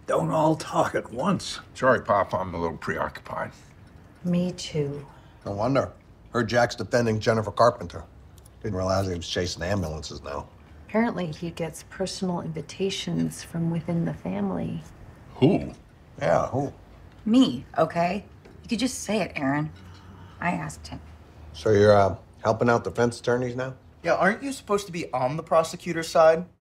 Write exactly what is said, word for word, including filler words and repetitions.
Don't all talk at once. Sorry, Pop, I'm a little preoccupied. Me too. No wonder. Heard Jack's defending Jennifer Carpenter. Didn't realize he was chasing ambulances now. Apparently, he gets personal invitations from within the family. Who? Yeah, who? Me, okay? You could just say it, Aaron. I asked him. So you're uh, helping out defense attorneys now? Yeah, aren't you supposed to be on the prosecutor's side?